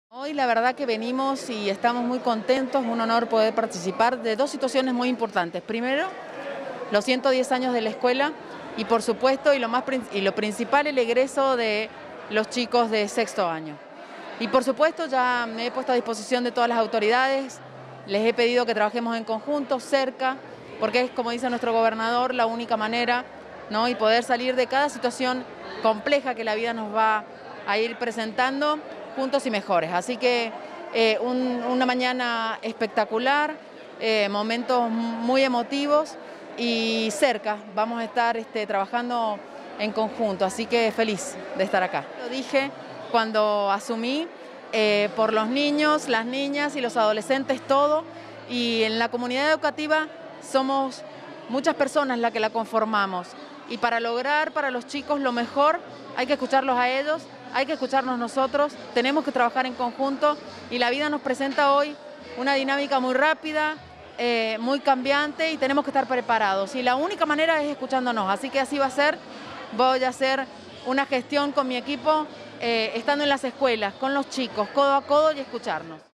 Hoy la verdad que venimos y estamos muy contentos, un honor poder participar de dos situaciones muy importantes. Primero, los 110 años de la escuela y por supuesto, lo principal, el egreso de los chicos de sexto año. Y por supuesto ya me he puesto a disposición de todas las autoridades, les he pedido que trabajemos en conjunto, cerca, porque es, como dice nuestro gobernador, la única manera, ¿no? Y poder salir de cada situación compleja que la vida nos va a ir presentando juntos y mejores. Así que una mañana espectacular, momentos muy emotivos y cerca. Vamos a estar trabajando en conjunto, así que feliz de estar acá. Lo dije cuando asumí, por los niños, las niñas y los adolescentes, todo. Y en la comunidad educativa somos muchas personas las que la conformamos. Y para lograr para los chicos lo mejor, hay que escucharlos a ellos, hay que escucharnos nosotros, tenemos que trabajar en conjunto y la vida nos presenta hoy una dinámica muy rápida, muy cambiante y tenemos que estar preparados. Y la única manera es escuchándonos, así que así va a ser. Voy a hacer una gestión con mi equipo, estando en las escuelas, con los chicos, codo a codo y escucharnos.